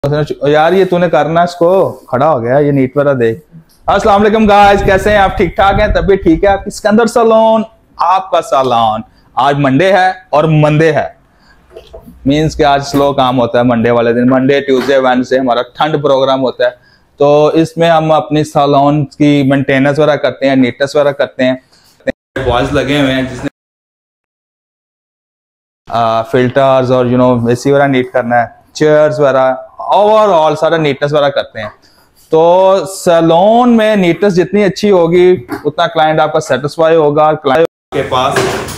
यार ये तूने करना, इसको खड़ा हो गया, ये नीट वाला देख। अस्सलाम वालेकुम गाइस, कैसे हैं आप? ठीक ठाक हैं? तबीयत ठीक है आपकी? सिकंदर सैलून आपका सैलून। आज मंडे है और मंडे है मींस कि आज स्लो काम होता है मंडे वाले दिन। मंडे ट्यूसडे वेडनेसडे हमारा ठंड प्रोग्राम होता है, तो इसमें हम अपनी सैलून की मेंटेनेंस वगैरह करते हैं, नीटनेस वगैरह करते हैं। बॉयज लगे हुए हैं जिसने फिल्टर्स और एसी वगैरह नीट करना है, चेयर्स वगैरह, ओवरऑल सारा नीटनेस वगैरह करते हैं। तो सैलून में नीटनेस जितनी अच्छी होगी उतना क्लाइंट आपका सेटिस्फाई होगा, क्लाइंट के पास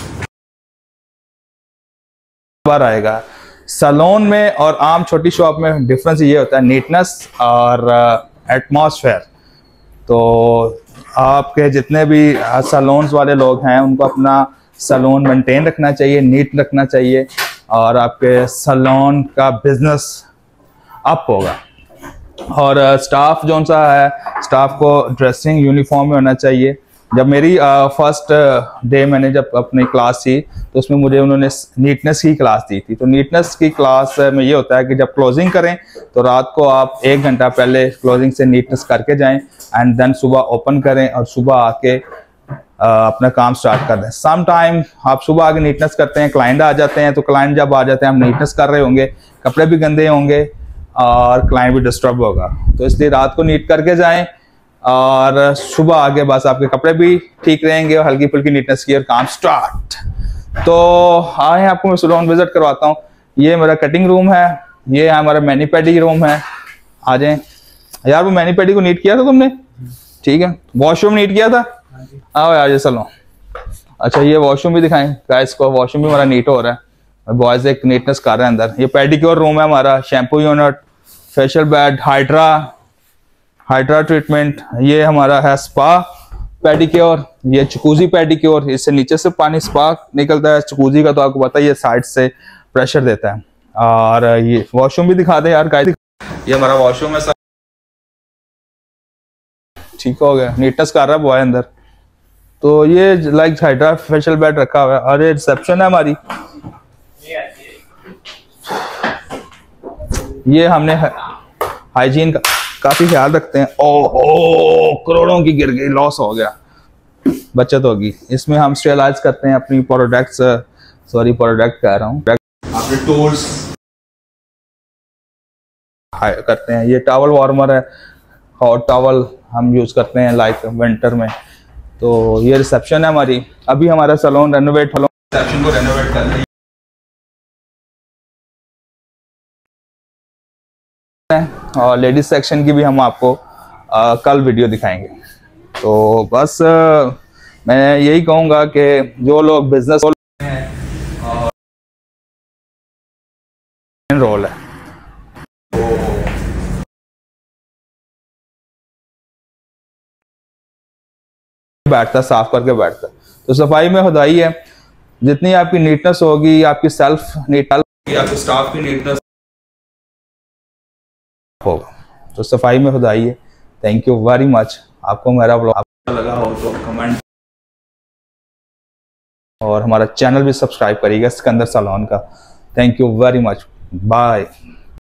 बार आएगा। सैलून में और आम छोटी शॉप में डिफरेंस ये होता है नीटनेस और एटमॉस्फेयर। तो आपके जितने भी सैलून्स वाले लोग हैं उनको अपना सैलून मेंटेन रखना चाहिए, नीट रखना चाहिए, और आपके सैलून का बिजनेस अप होगा। और स्टाफ जो सा है, स्टाफ को ड्रेसिंग यूनिफॉर्म में होना चाहिए। जब मेरी फर्स्ट डे मैंने जब अपनी क्लास थी तो उसमें मुझे उन्होंने नीटनेस की क्लास दी थी। तो नीटनेस की क्लास में ये होता है कि जब क्लोजिंग करें तो रात को आप 1 घंटा पहले क्लोजिंग से नीटनेस करके जाएं एंड देन सुबह ओपन करें और सुबह आके अपना काम स्टार्ट कर दें। सम टाइम आप सुबह आके नीटनेस करते हैं, क्लाइंट आ जाते हैं, तो क्लाइंट जब आ जाते हैं हम नीटनेस कर रहे होंगे, कपड़े भी गंदे होंगे और क्लाइंट भी डिस्टर्ब होगा। तो इसलिए रात को नीट करके जाएं और सुबह आगे बस आपके कपड़े भी ठीक रहेंगे और हल्की फुल्की नीटनेस की और काम स्टार्ट। तो आए आपको मैं सैलून विजिट करवाता हूँ। ये मेरा कटिंग रूम है, ये हमारा मैनी पेडी रूम है। आ जाएं यार। वो मैनी पेडी को नीट किया था तुमने? ठीक है। वॉशरूम नीट किया था? आओ यार, ये चलो। अच्छा, ये वॉशरूम भी दिखाएं गाइस को। वॉशरूम भी हमारा नीट हो रहा है, बॉयज एक नीटनेस कर रहे हैं अंदर। ये पेडिक्योर रूम है हमारा, shampoo unit, facial bed, hydra treatment. ये हमारा है स्पा पेडिक्योर, ये जकूजी पेडिक्योर। इससे नीचे से पानी स्पा निकलता है, जकूजी का तो आपको पता है ये साइड से प्रेशर देता है। और ये वॉशरूम भी दिखा दे यार गाइस। ये हमारा वॉशरूम है सर। ठीक हो गया, नीटनेस कर रहा है बॉय अंदर। तो ये लाइक हाइड्रा फेशियल बेड रखा हुआ है। और ये रिसेप्शन है हमारी। ये हमने हाइजीन का काफी ख्याल रखते हैं। ओ करोड़ों की गिर गई, लॉस हो गया, बचत होगी। इसमें हम स्टेलाइज करते हैं अपनी प्रोडक्ट्स, प्रोडक्ट कह रहा हूँ, अपने टूल्स करते हैं। ये टॉवल वार्मर है, हॉट टॉवल हम यूज करते हैं लाइक विंटर में। तो ये रिसेप्शन है हमारी। अभी हमारा सैलून रिसेप्शन को रेनोवेट कर रहे हैं। और लेडीज सेक्शन की भी हम आपको कल वीडियो दिखाएंगे। तो बस मैं यही कहूँगा कि जो लोग बिजनेस रोल है बैठता, साफ करके बैठता। तो सफाई में खुदाई है। जितनी आपकी नीटनेस होगी, आपकी सेल्फ नीट, आपके स्टाफ की नीटनेस होगा, तो सफाई में खुदाई है। Thank you very much. आपको मेरा व्लॉग अच्छा लगा हो तो कमेंट और हमारा चैनल भी सब्सक्राइब करिएगा सिकंदर सैलून का। Thank you very much, bye.